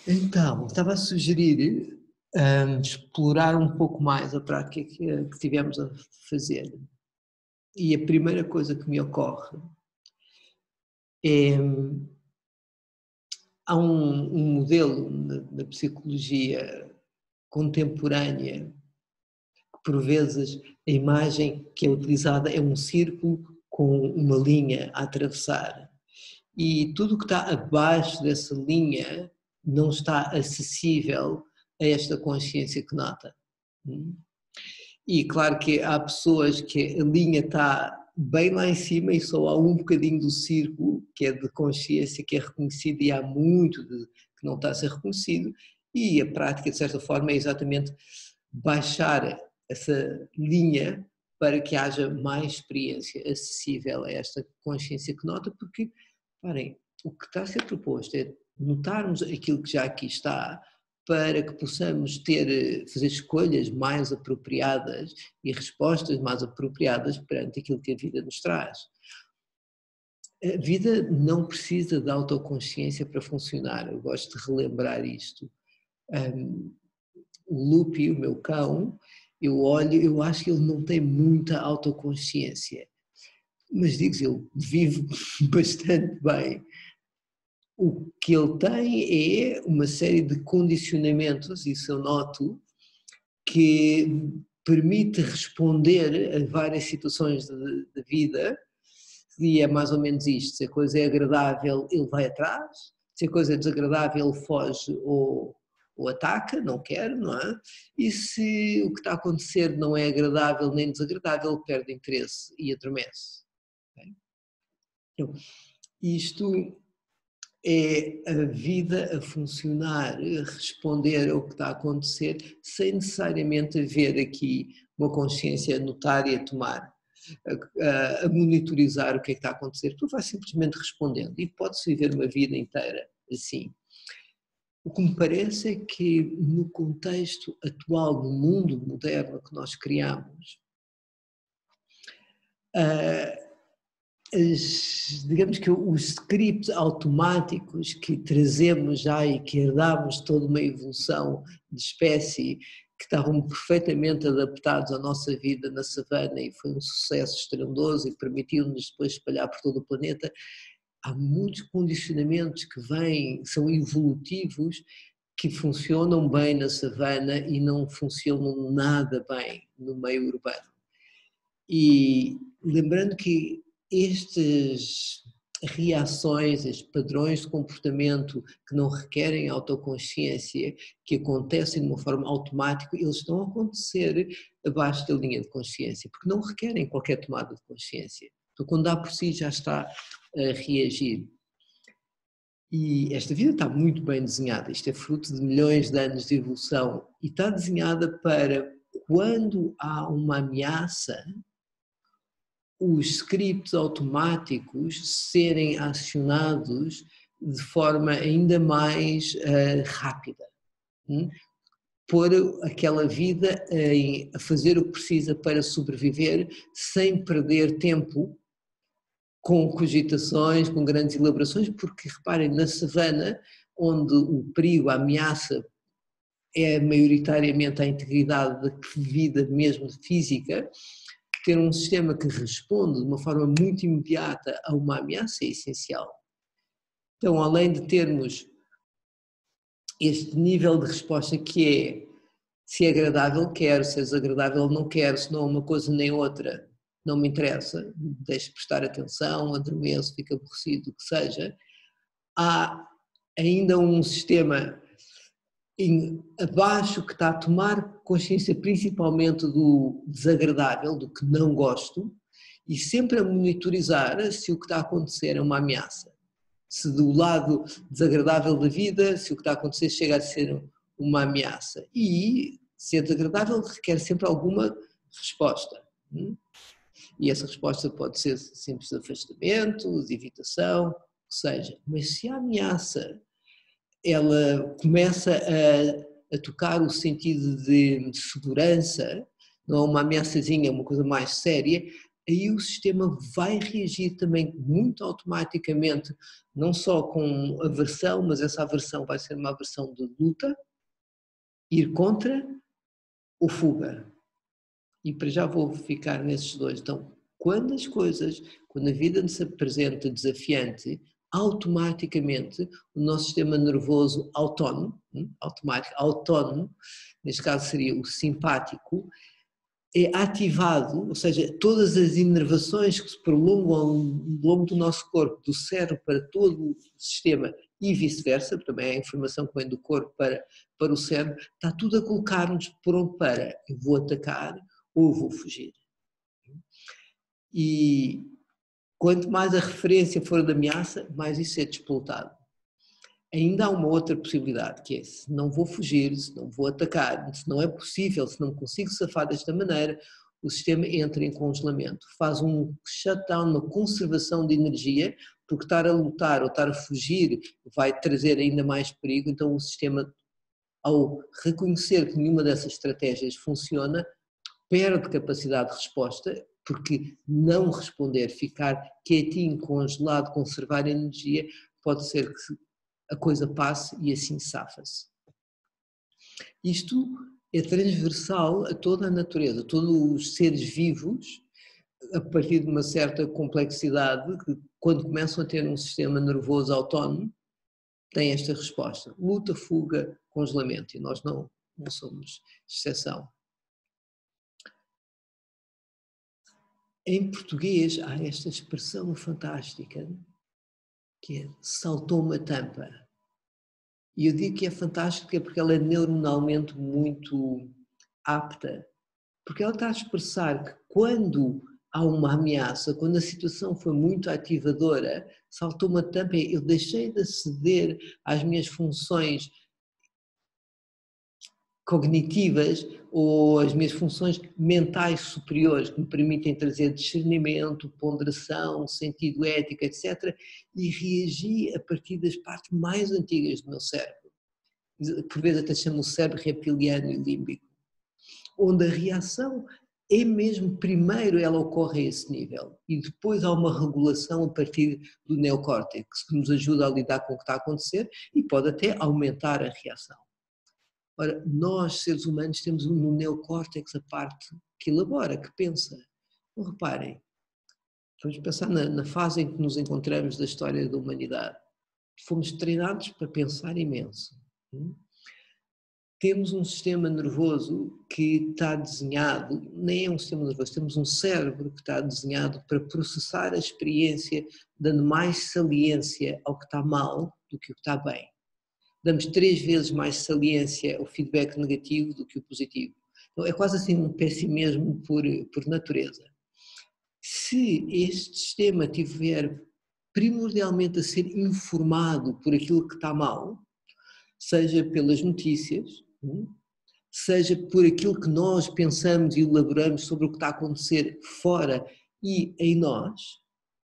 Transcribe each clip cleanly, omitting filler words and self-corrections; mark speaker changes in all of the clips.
Speaker 1: Então, estava a sugerir explorar um pouco mais a prática que tivemos a fazer. E a primeira coisa que me ocorre é, há um modelo na psicologia contemporânea que por vezes a imagem que é utilizada é um círculo com uma linha a atravessar. E tudo o que está abaixo dessa linha não está acessível a esta consciência que nota. E claro que há pessoas que a linha está bem lá em cima e só há um bocadinho do círculo que é de consciência que é reconhecido e há muito que não está a ser reconhecido, e a prática de certa forma é exatamente baixar essa linha para que haja mais experiência acessível a esta consciência que nota, porque, parem, o que está a ser proposto é notarmos aquilo que já aqui está para que possamos fazer escolhas mais apropriadas e respostas mais apropriadas perante aquilo que a vida nos traz. A vida não precisa de autoconsciência para funcionar, eu gosto de relembrar isto. O Lupi, o meu cão, eu acho que ele não tem muita autoconsciência, mas digo, ele vive bastante bem. O que ele tem é uma série de condicionamentos, isso eu noto, que permite responder a várias situações de vida, e é mais ou menos isto: se a coisa é agradável ele vai atrás, se a coisa é desagradável ele foge ou ataca, não quer, não é? E se o que está a acontecer não é agradável nem desagradável, ele perde interesse e adormece. Okay? Então, isto é a vida a funcionar, a responder ao que está a acontecer, sem necessariamente haver aqui uma consciência a notar e a tomar, a monitorizar o que é que está a acontecer. Tu vais simplesmente respondendo e pode-se viver uma vida inteira assim. O que me parece é que no contexto atual do mundo moderno que nós criamos, digamos que os scripts automáticos que trazemos já e que herdamos toda uma evolução de espécie, que estavam perfeitamente adaptados à nossa vida na savana e foi um sucesso estrondoso e permitiu-nos depois espalhar por todo o planeta, há muitos condicionamentos que são evolutivos, que funcionam bem na savana e não funcionam nada bem no meio urbano. E lembrando que estas reações, estes padrões de comportamento que não requerem autoconsciência, que acontecem de uma forma automática, eles estão a acontecer abaixo da linha de consciência, porque não requerem qualquer tomada de consciência. Então, quando dá por si, já está a reagir. E esta vida está muito bem desenhada, isto é fruto de milhões de anos de evolução e está desenhada para, quando há uma ameaça, os scripts automáticos serem acionados de forma ainda mais rápida. Pôr aquela vida a fazer o que precisa para sobreviver sem perder tempo com cogitações, com grandes elaborações, porque reparem, na savana, onde o perigo, a ameaça é maioritariamente a integridade da vida mesmo física, ter um sistema que responde de uma forma muito imediata a uma ameaça é essencial. Então, além de termos este nível de resposta que é, se é agradável quero, se é desagradável não quero, se não é uma coisa nem outra, não me interessa, deixo de prestar atenção, adormeço, fico aborrecido, o que seja, há ainda um sistema abaixo que está a tomar consciência principalmente do desagradável, do que não gosto, e sempre a monitorizar se o que está a acontecer é uma ameaça. Se do lado desagradável da vida, se o que está a acontecer chega a ser uma ameaça. E, se é desagradável, requer sempre alguma resposta. E essa resposta pode ser simples de afastamento, de evitação, o que seja. Mas se a ameaça ela começa a tocar o sentido de segurança, não é uma ameaçazinha, é uma coisa mais séria, aí o sistema vai reagir também muito automaticamente, não só com aversão, mas essa aversão vai ser uma aversão de luta, ir contra ou fuga. E para já vou ficar nesses dois. Então, quando a vida nos apresenta desafiante, automaticamente o nosso sistema nervoso autónomo, neste caso seria o simpático, é ativado, ou seja, todas as inervações que se prolongam ao longo do nosso corpo, do cérebro para todo o sistema e vice-versa, também a informação que vem do corpo para o cérebro, está tudo a colocar-nos pronto para eu vou atacar ou vou fugir. E quanto mais a referência for de ameaça, mais isso é despoltado. Ainda há uma outra possibilidade, que é se não vou fugir, se não vou atacar, se não é possível, se não consigo safar desta maneira, o sistema entra em congelamento, faz um shutdown, uma conservação de energia, porque estar a lutar ou estar a fugir vai trazer ainda mais perigo, então o sistema, ao reconhecer que nenhuma dessas estratégias funciona, perde capacidade de resposta, porque não responder, ficar quietinho, congelado, conservar energia, pode ser que a coisa passe e assim safa-se. Isto é transversal a toda a natureza, todos os seres vivos, a partir de uma certa complexidade, que quando começam a ter um sistema nervoso autónomo, têm esta resposta: luta, fuga, congelamento, e nós não somos exceção. Em português há esta expressão fantástica, que é saltou uma tampa. E eu digo que é fantástica porque ela é neuronalmente muito apta, porque ela está a expressar que quando há uma ameaça, quando a situação foi muito ativadora, saltou uma tampa, eu deixei de aceder às minhas funções cognitivas ou as minhas funções mentais superiores que me permitem trazer discernimento, ponderação, sentido ético, etc. E reagi a partir das partes mais antigas do meu cérebro. Por vezes até chamo o cérebro reptiliano e límbico, onde a reação é mesmo, primeiro ela ocorre a esse nível e depois há uma regulação a partir do neocórtex que nos ajuda a lidar com o que está a acontecer e pode até aumentar a reação. Ora, nós, seres humanos, temos no neocórtex a parte que elabora, que pensa. Então, reparem, vamos pensar na fase em que nos encontramos da história da humanidade. Fomos treinados para pensar imenso. Temos um sistema nervoso que está desenhado, nem é um sistema nervoso, temos um cérebro que está desenhado para processar a experiência, dando mais saliência ao que está mal do que o que está bem. Damos 3 vezes mais saliência ao feedback negativo do que o positivo. Então é quase assim um pessimismo por natureza. Se este sistema tiver primordialmente a ser informado por aquilo que está mal, seja pelas notícias, seja por aquilo que nós pensamos e elaboramos sobre o que está a acontecer fora e em nós,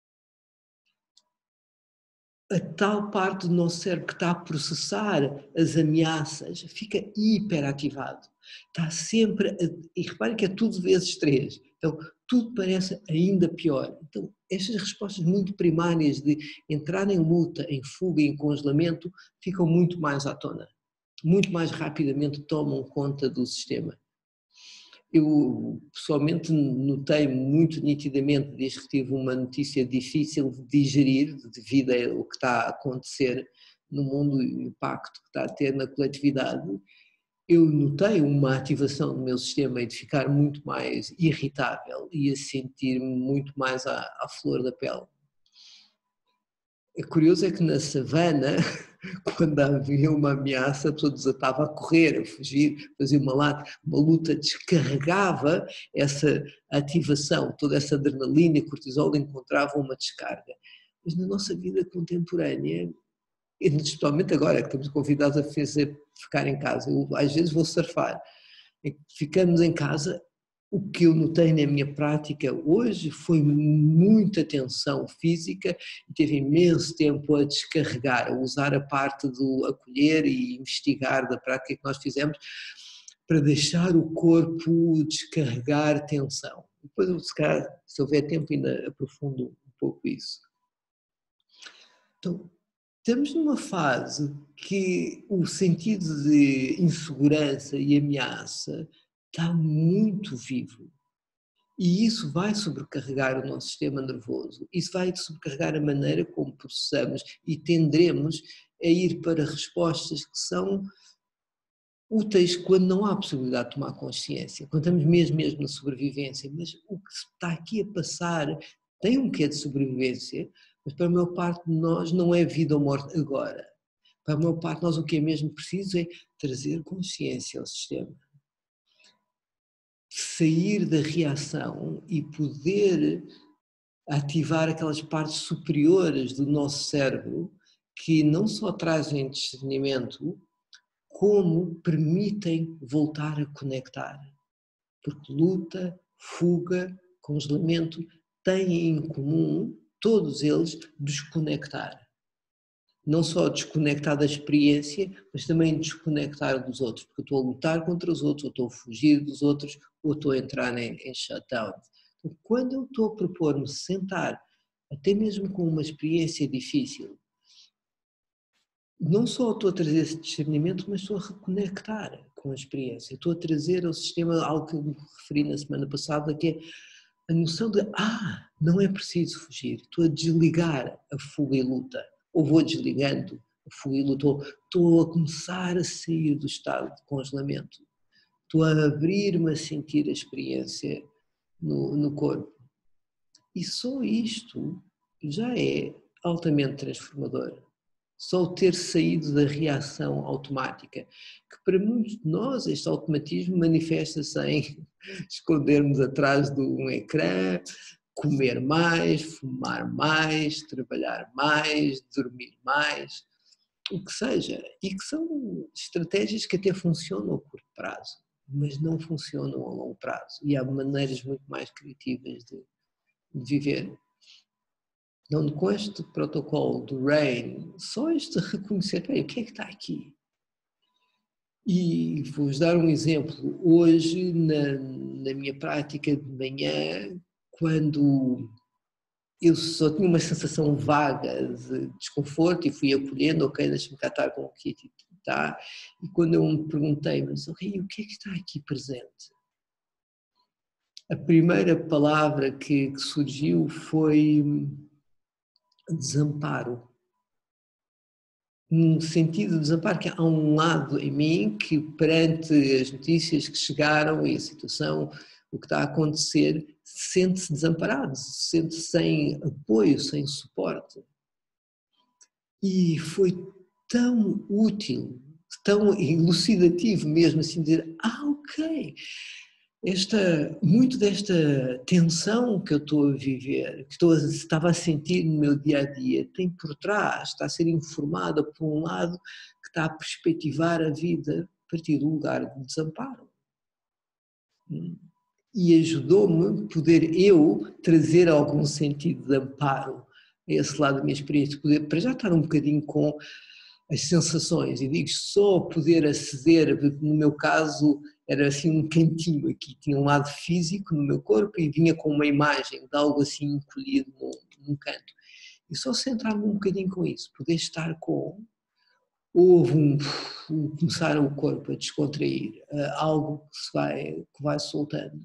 Speaker 1: a tal parte do nosso cérebro que está a processar as ameaças fica hiperativado. Está sempre, e reparem que é tudo vezes 3, então tudo parece ainda pior. Então estas respostas muito primárias de entrar em luta, em fuga, em congelamento, ficam muito mais à tona, muito mais rapidamente tomam conta do sistema. Eu pessoalmente notei muito nitidamente, desde que tive uma notícia difícil de digerir devido ao que está a acontecer no mundo e o impacto que está a ter na coletividade, eu notei uma ativação do meu sistema e de ficar muito mais irritável e a sentir-me muito mais à flor da pele. É curioso é que na savana, quando havia uma ameaça, a pessoa desatava a correr, a fugir, fazia uma luta, descarregava essa ativação, toda essa adrenalina e cortisol encontrava uma descarga. Mas na nossa vida contemporânea, especialmente agora que estamos convidados a ficar em casa, eu às vezes vou surfar, ficamos em casa. O que eu notei na minha prática hoje foi muita tensão física e teve imenso tempo a descarregar, a usar a parte do acolher e investigar da prática que nós fizemos para deixar o corpo descarregar tensão. Depois, se calhar, se houver tempo, ainda aprofundo um pouco isso. Então, estamos numa fase que o sentido de insegurança e ameaça está muito vivo. E isso vai sobrecarregar o nosso sistema nervoso, isso vai sobrecarregar a maneira como processamos e tenderemos a ir para respostas que são úteis quando não há possibilidade de tomar consciência, quando estamos mesmo na sobrevivência, mas o que está aqui a passar tem um quê de sobrevivência, mas para a maior parte de nós não é vida ou morte agora. Para a maior parte de nós o que é mesmo preciso é trazer consciência ao sistema. Sair da reação e poder ativar aquelas partes superiores do nosso cérebro que não só trazem discernimento, como permitem voltar a conectar. Porque luta, fuga, congelamento têm em comum, todos eles, desconectar. Não só desconectar da experiência, mas também desconectar dos outros, porque eu estou a lutar contra os outros, ou estou a fugir dos outros, ou estou a entrar em shutdown. Então, quando eu estou a propor-me sentar, até mesmo com uma experiência difícil, não só estou a trazer esse discernimento, mas estou a reconectar com a experiência, estou a trazer ao sistema algo que eu me referi na semana passada, que é a noção de, não é preciso fugir, estou a desligar a fuga e luta, ou vou desligando a fuga e luta, estou a começar a sair do estado de congelamento, estou a abrir-me a sentir a experiência no corpo. E só isto já é altamente transformador. Só o ter saído da reação automática, que para muitos de nós este automatismo manifesta-se em escondermos atrás de um ecrã, comer mais, fumar mais, trabalhar mais, dormir mais, o que seja. E que são estratégias que até funcionam a curto prazo, mas não funcionam a longo prazo. E há maneiras muito mais criativas de viver. Então, com este protocolo do RAIN, só este reconhecer, o que é que está aqui? E vou-vos dar um exemplo. Hoje, na minha prática de manhã, quando eu só tinha uma sensação vaga de desconforto e fui acolhendo, ok, deixa-me cá estar com o que está, e quando eu me perguntei, mas ok, o que é que está aqui presente? A primeira palavra que surgiu foi desamparo. Um sentido de desamparo, que há um lado em mim que, perante as notícias que chegaram e a situação, o que está a acontecer, sente-se desamparado, sente-se sem apoio, sem suporte. E foi tão útil, tão elucidativo mesmo, assim, dizer, ok, muito desta tensão que eu estou a viver, que estava a sentir no meu dia-a-dia, tem por trás, está a ser informada por um lado que está a perspectivar a vida a partir do lugar de desamparo. E ajudou-me poder eu trazer algum sentido de amparo a esse lado da minha experiência, poder para já estar um bocadinho com as sensações, e digo só poder aceder, no meu caso era assim um cantinho aqui, tinha um lado físico no meu corpo e vinha com uma imagem de algo assim encolhido num canto. E só centrar-me um bocadinho com isso, poder estar com, houve começar o corpo a descontrair, algo que vai soltando.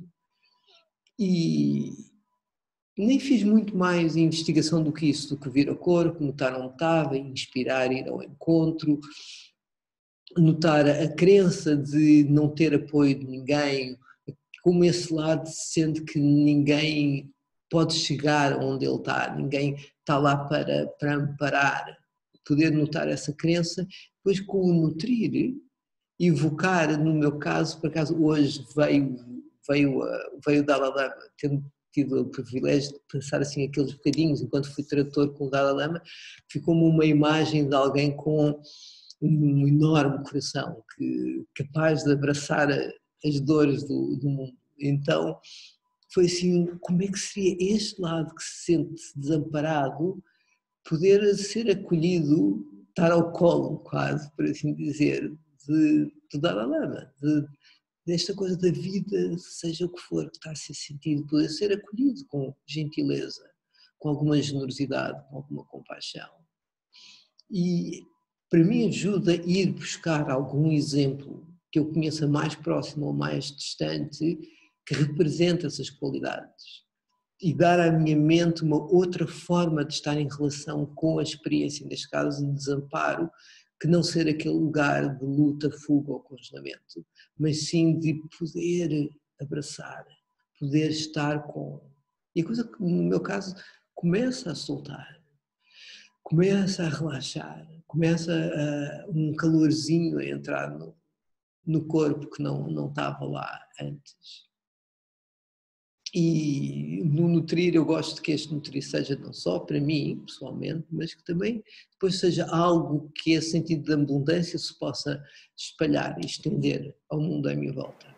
Speaker 1: E nem fiz muito mais investigação do que isso, do que vir ao corpo, notar onde estava, inspirar, ir ao encontro, notar a crença de não ter apoio de ninguém, como esse lado sente que ninguém pode chegar onde ele está, ninguém está lá para amparar, poder notar essa crença, depois com o nutrir, evocar, no meu caso, por acaso hoje veio o Dalai Lama, tendo tido o privilégio de passar assim aqueles bocadinhos enquanto fui tradutor com o Dalai Lama, ficou-me uma imagem de alguém com um enorme coração, capaz de abraçar as dores do mundo. Então foi assim, como é que seria este lado que se sente desamparado, poder ser acolhido, estar ao colo quase, por assim dizer, do Dalai Lama, desta coisa da vida, seja o que for que está a ser sentido, poder ser acolhido com gentileza, com alguma generosidade, com alguma compaixão. E para mim ajuda a ir buscar algum exemplo que eu conheça mais próximo ou mais distante que represente essas qualidades e dar à minha mente uma outra forma de estar em relação com a experiência, neste caso de desamparo, que não ser aquele lugar de luta, fuga ou congelamento, mas sim de poder abraçar, poder estar com. E a coisa que, no meu caso, começa a soltar, começa a relaxar, começa um calorzinho a entrar no corpo que não estava lá antes. E no nutrir, eu gosto que este nutrir seja não só para mim, pessoalmente, mas que também depois seja algo que esse sentido de abundância se possa espalhar e estender ao mundo à minha volta.